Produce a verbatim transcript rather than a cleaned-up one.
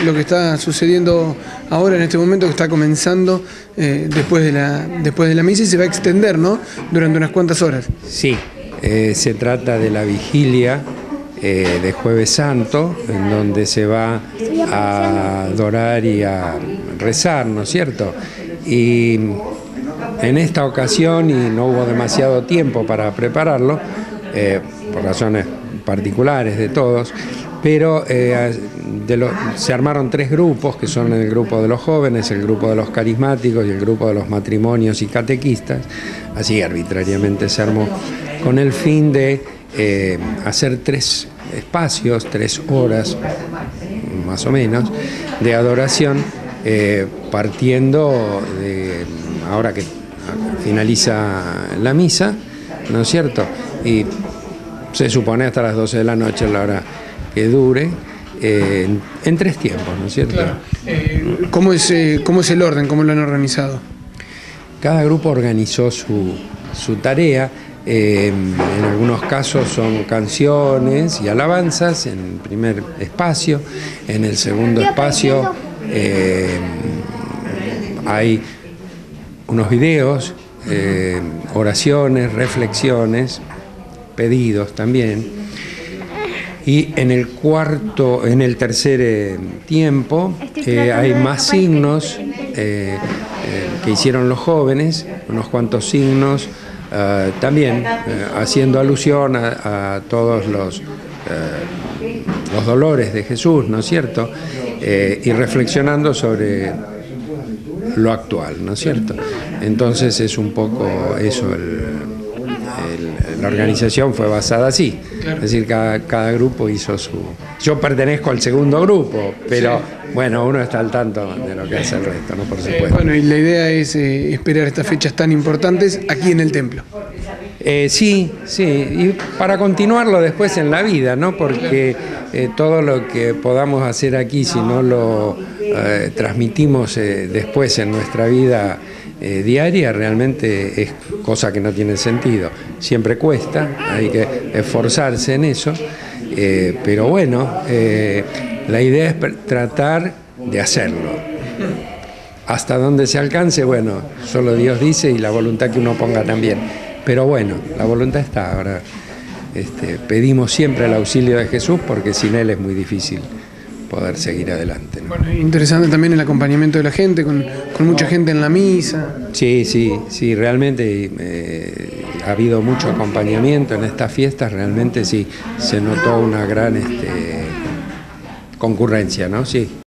lo que está sucediendo ahora en este momento, que está comenzando eh, después, de la, después de la misa y se va a extender, ¿no?, durante unas cuantas horas. Sí, eh, se trata de la vigilia eh, de Jueves Santo, en donde se va a adorar y a rezar, ¿no es cierto? Y en esta ocasión, y no hubo demasiado tiempo para prepararlo, eh, por razones particulares de todos, pero eh, de lo, se armaron tres grupos, que son el grupo de los jóvenes, el grupo de los carismáticos y el grupo de los matrimonios y catequistas. Así arbitrariamente se armó, con el fin de eh, hacer tres espacios, tres horas más o menos, de adoración, eh, partiendo de, ahora que finaliza la misa, ¿no es cierto?, y se supone hasta las doce de la noche, la hora que dure, eh, en, en tres tiempos, ¿no es cierto? Claro. Eh, ¿cómo es, eh, ¿Cómo es el orden? ¿Cómo lo han organizado? Cada grupo organizó su, su tarea. Eh, en algunos casos son canciones y alabanzas en el primer espacio. En el segundo espacio eh, hay unos videos, eh, oraciones, reflexiones, pedidos también. Y en el cuarto, en el tercer eh, tiempo, eh, hay más signos eh, eh, que hicieron los jóvenes, unos cuantos signos, eh, también eh, haciendo alusión a, a todos los, eh, los dolores de Jesús, ¿no es cierto? Eh, y reflexionando sobre lo actual, ¿no es cierto? Entonces es un poco eso el... El, la organización fue basada así, claro. Es decir, cada, cada grupo hizo su... Yo pertenezco al segundo grupo, pero sí, bueno, uno está al tanto de lo que hace el resto, ¿no? Por supuesto. Eh, bueno, y la idea es eh, esperar estas fechas tan importantes aquí en el templo. Eh, sí, sí, y para continuarlo después en la vida, ¿no? Porque eh, todo lo que podamos hacer aquí, si no lo eh, transmitimos eh, después en nuestra vida Eh, diaria, realmente es cosa que no tiene sentido. Siempre cuesta, hay que esforzarse en eso, eh, pero bueno, eh, la idea es tratar de hacerlo. Hasta donde se alcance, bueno, solo Dios dice y la voluntad que uno ponga también. Pero bueno, la voluntad está. Ahora este, pedimos siempre el auxilio de Jesús, porque sin Él es muy difícil poder seguir adelante, ¿no? Bueno, interesante también el acompañamiento de la gente, con, con mucha gente en la misa. Sí, sí, sí, realmente eh, ha habido mucho acompañamiento en estas fiestas, realmente sí, se notó una gran este, concurrencia, ¿no? Sí.